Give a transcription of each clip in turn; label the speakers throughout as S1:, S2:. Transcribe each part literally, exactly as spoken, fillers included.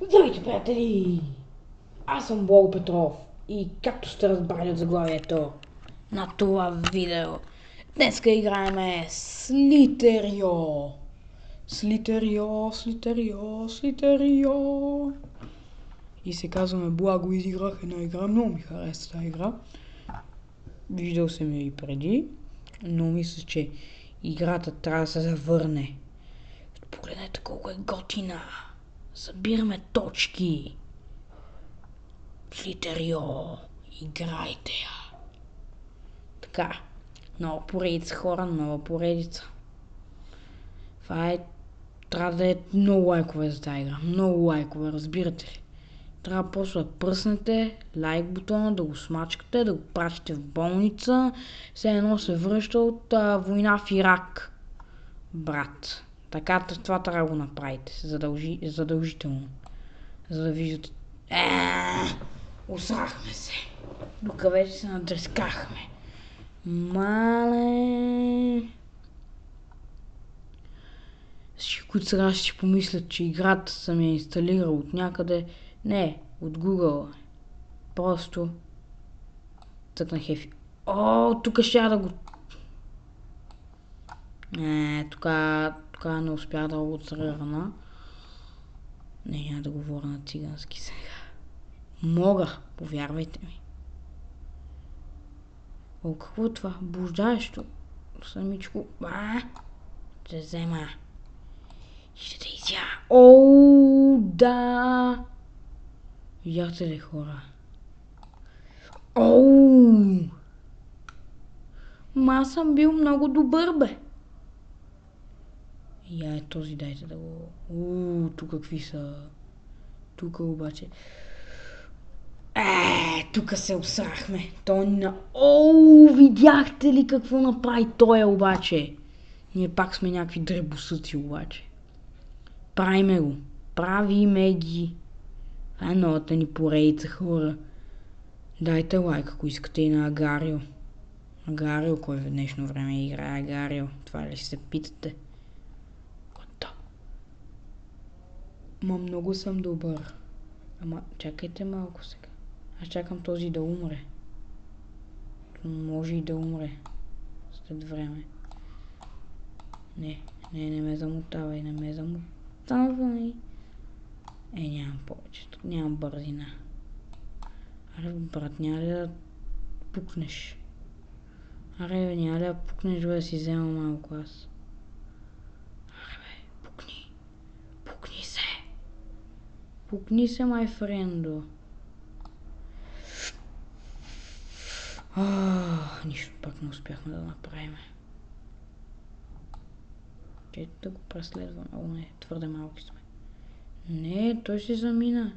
S1: Здравейте, приятели! Аз съм Благо Петров и както сте разбрали от заглавието на това видео, днеска играеме Слитерио. Слитерио, Слитерио, Слитерио. И се казваме Благо, изиграх една игра, много ми хареса тази игра. Виждал съм я и преди, но мисля, че играта трябва да се завърне. Погледнете колко е готина. Събираме точки. Слитерио, играйте я. Така, нова поредица хора, нова поредица. Това е... Трябва да е много лайкове за тази игра. Много лайкове, разбирате ли? Трябва просто да пръснете лайк бутона, да го смачкате, да го пратите в болница. Все едно се връща от а, война в Ирак. Брат. Така това трябва да го направите. Задължи, задължително. За да виждате... Еее, усрахме се. Тук вече се надрескахме. Мале... Всички, които сега ще си помислят, че играта съм я инсталирал от някъде. Не, от Google. Просто... Цъкнах ефи. О, тук ще да го... Не, тук... Тук не успях да го отсръгна. Не, няма да говоря на цигански сега. Мога, повярвайте ми. О, какво е това? Блуждаещо. Самичко. А, ще взема. Ще те изя. О, да. Видяхте ли, хора? Оу. Ма аз съм бил много добър, бе. Я е този, дайте да го... Ууу, тук какви са... Тук обаче... Еее, тук се обсрахме. Той на... Оу, видяхте ли какво направи той обаче? Ние пак сме някакви дребосъци обаче. Правиме го. Правиме ги. Това е новата ни поредица, хора. Дайте лайк, ако искате, и на Агарио. Агарио, кой в днешно време играе Агарио? Това ли се питате? Ма много съм добър. Ама чакайте малко сега. Аз чакам този да умре. Може и да умре. След време. Не, не, не ме замотавай, не ме замотавай. Е, нямам повече. Нямам бързина. Аре, брат, няма ли да пукнеш? Аре, няма ли да пукнеш, да си взема малко аз? Аре, бе, пукни. Пукни се. Пукни се, май френдо. Ах, нищо пак не успяхме да направим. Чето да го преследваме. О, не, твърде малки сме. Не, той си замина.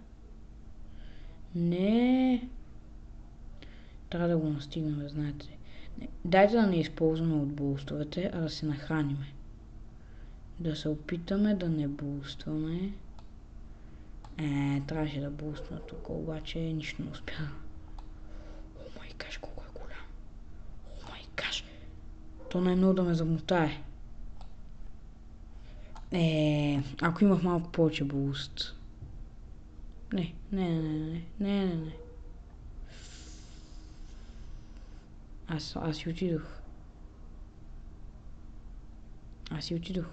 S1: Не. Трябва да го настигнем, знаете. Не. Дайте да не използваме от булстовете, а да се нахраниме. Да се опитаме да не булстваме. Е, трябваше да булстваме тук, обаче нищо не успя. О май гаш, колко е голям. О май гаш. То не е много да ме замотае. Е, ако имах малко повече буст. Не, не, не, не, не, не, не. Аз, аз си отидох. Аз си отидох.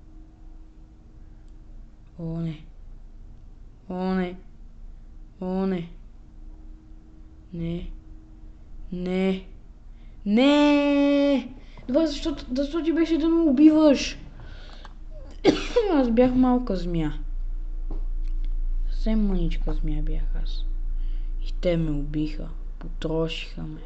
S1: О, не. О, не. О, не. Не. Не. Не. Това защото, защото ти беше да ме убиваш. Аз бях малка змия. Съвсем мъничка змия бях аз. И те ме убиха. Потрошиха ме.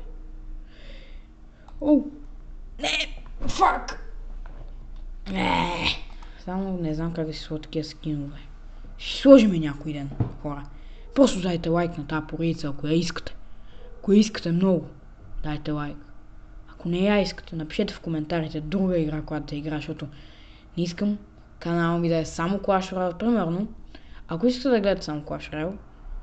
S1: О! Не! Фак! Не! Само не знам как да си сложа такива скинове. Ще сложим някой ден, хора. Просто дайте лайк на тази поредица, ако я искате. Ако я искате много, дайте лайк. Ако не я искате, напишете в коментарите друга игра, която да игра, защото не искам канала ми да е само Clash Royale. Примерно, ако искате да гледате само Clash Royale,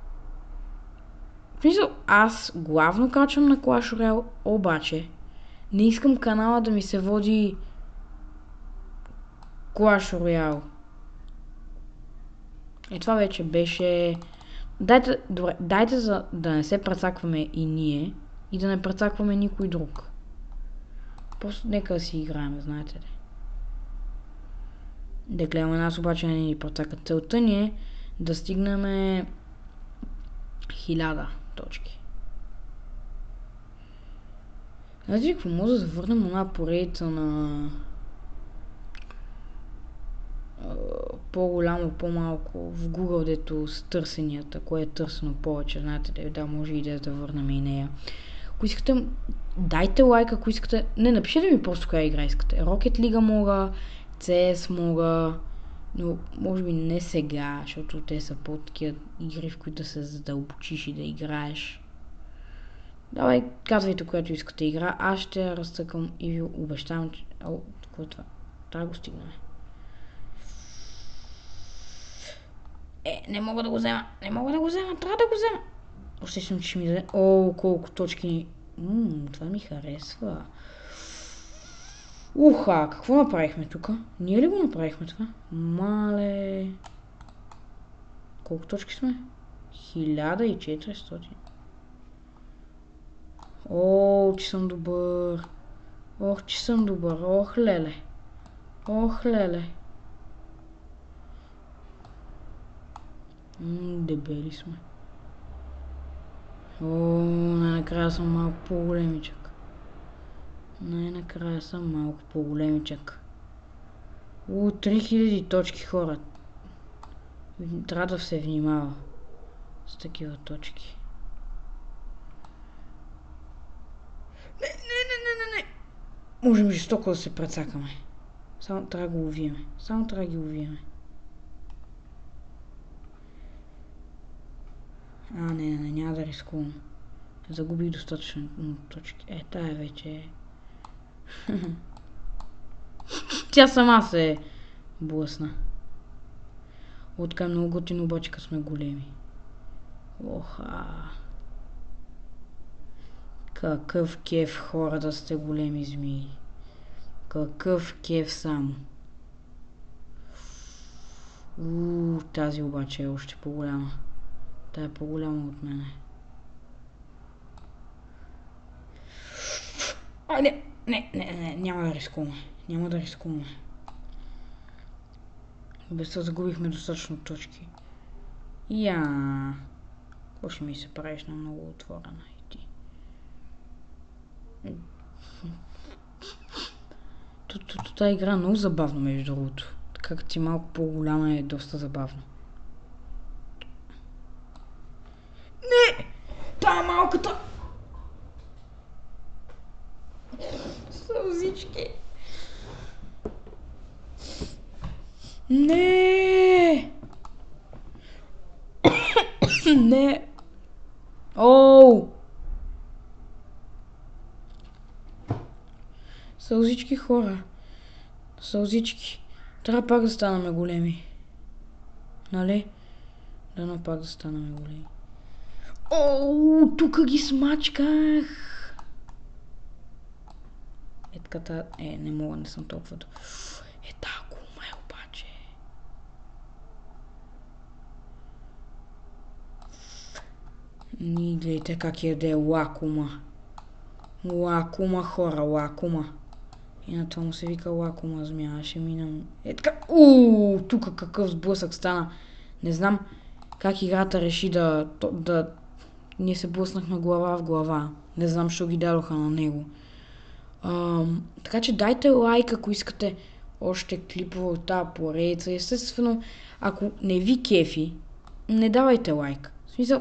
S1: в смисъл, аз главно качвам на Clash Royale, обаче не искам канала да ми се води Clash Royale. Е, това вече беше... Дайте, добре, дайте за да не се прецакваме и ние и да не прецакваме никой друг. Просто нека да си играем, знаете ли. Да гледаме нас обаче не ни прецакат. Целта ни е да стигнем хиляда точки. Знаете ли какво? Може да завърнем една поредица на по-голямо, по-малко в Google, дето с търсенията, кое е търсено повече, знаете ли, да, може и да върнем и нея. Ако искате, дайте лайк, ако искате, не, напишете ми просто коя игра искате. Rocket League мога, си ес мога, но може би не сега, защото те са по-такива игри, в които да се задълбочиш и да играеш. Давай, казвайте, която искате игра, аз ще я разтъкам и ви обещавам, че... О, какво е това? Трябва да го стигнем. Е, не мога да го взема, не мога да го взема, трябва да го взема. Усещам, че ще ми даде... О, колко точки... Ммм, това ми харесва. Уха, какво направихме тук? Ние ли го направихме това? Мале... Колко точки сме? хиляда и четиристотин. О, че съм добър. Ох, че съм добър. Ох, леле. Ох, леле. Ммм, дебели сме. О, най-накрая съм малко по-големичък. Най-накрая съм малко по-големичък. О, три хиляди точки, хора. Трябва да се внимава с такива точки. Не, не, не, не, не, не. Можем жестоко да се прецакаме. Само трябва да го ловиме. Само трябва да ги ловиме. А, не, не, не, няма да рискувам. Загубих достатъчно точки. Е, тая вече е. Тя сама се е блъсна. Отка е много готино, обаче като сме големи. Оха. Какъв кеф, хора, да сте големи змии. Какъв кеф само. Ууу, тази обаче е още по-голяма. Тя е по-голяма от мене. Айде! Не, не, не, няма да рискуваме. Няма да рискуваме. Без това загубихме достатъчно точки. Я. Какво ще ми се правиш на много отворена и ти? Тази игра е много забавна, между другото. Така като ти малко по-голяма е доста забавно. Не! Та малката! Сълзички! Не! Не! Оу! Сълзички, хора. Сълзички. Трябва пак да станаме големи. Нали? Дано пак да станаме големи. Оу, тук ги смачках. Е, така, е, не мога, не съм толкова. Е, та кума е обаче. Ни гледайте как яде лакума. Лакума, хора, лакума. И на това му се вика лакума змия. Ще минам. Е, така. Ууу, тук какъв сблъсък стана. Не знам как играта реши да, да... Ние се блъснахме глава в глава. Не знам, що ги дадоха на него. А, така че дайте лайк, ако искате още клипове от тази поредица. Естествено, ако не ви кефи, не давайте лайк. В смисъл...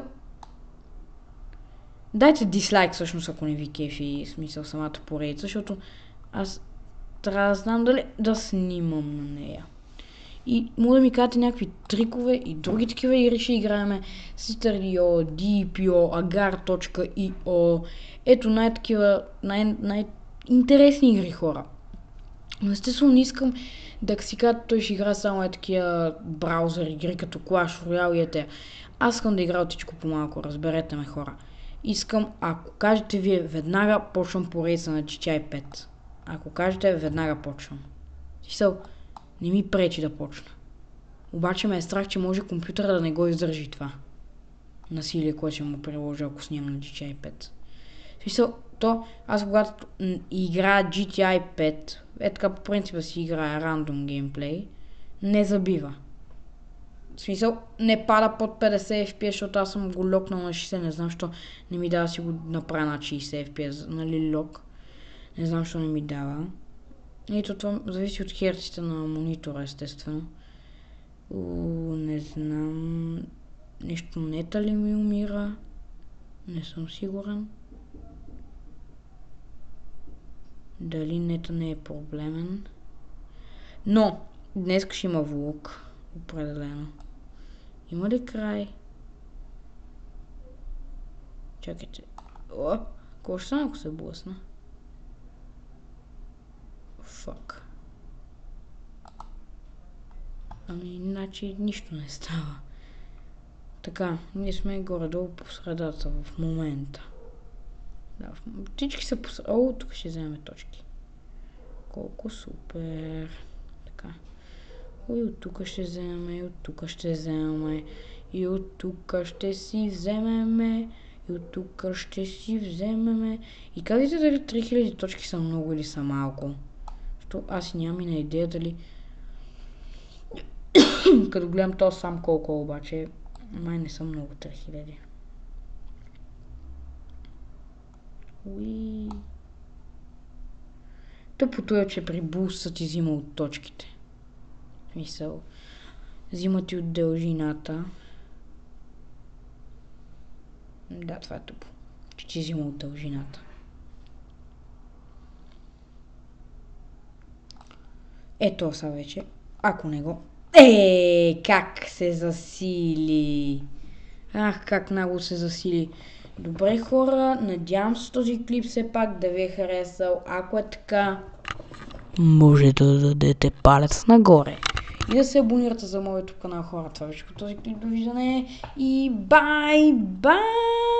S1: Дайте дислайк всъщност, ако не ви кефи, в смисъл самата поредица, защото аз трябва да знам дали да снимам на нея. И може да ми кажете някакви трикове и други такива игри ще играеме. Sister точка ай о, Deep точка ай о, Agar точка ай о. Ето най-такива, най- най-интересни игри, хора. Но естествено не искам да си кажа, той ще играе само е такива браузър игри, като Clash Royale и ете. Аз искам да играя всичко по-малко, разберете ме, хора. Искам, ако кажете вие, веднага почвам поредица на джи ти ай пет. Ако кажете, веднага почвам. Смисъл, не ми пречи да почна. Обаче ме е страх, че може компютъра да не го издържи това насилие, което ще му приложа, ако снимам на джи ти ай пет. В смисъл, то, аз когато играя джи ти ай пет, е така по принцип си играя рандом геймплей, не забива. В смисъл, не пада под петдесет еф пи ес, защото аз съм го локнал на шейсет, не знам, защо не ми дава да си го направя на шейсет еф пи ес, нали лок. Не знам, защо не ми дава. И то това зависи от херците на монитора, естествено. У, не знам... Нещо нета ли ми умира? Не съм сигурен. Дали нета не е проблемен. Но, днес ще има влог. Определено. Има ли край? Чакайте. О, какво ще стане, ако се блъсна? Фак. Ами, иначе нищо не става. Така, ние сме горе-долу по средата в момента. Да, всички са по средата. О, тук ще вземем точки. Колко супер. Така. И от тук ще вземем, и от тук ще вземем, и от тук ще си вземем, и от тук ще си вземем. И казвайте дали три хиляди точки са много или са малко. Защото аз нямам и на идея дали... Като гледам то сам колко обаче, май не са много три хиляди. Уи. Тъпото е, че при буста ти взима от точките. Мисъл. Взима ти от дължината. Да, това е тъпо. Че ти взима от дължината. Ето са вече. Ако не го... Е, как се засили. Ах, как много се засили. Добре, хора, надявам се този клип все пак да ви е харесал. Ако е така, можете да дадете палец нагоре. И да се абонирате за моят канал, хора. Това беше по този клип. Довиждане и бай-бай!